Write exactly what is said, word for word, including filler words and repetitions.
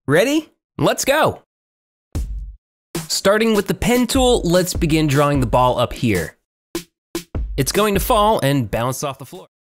Ready? Let's go. Starting with the pen tool, let's begin drawing the ball up here. It's going to fall and bounce off the floor.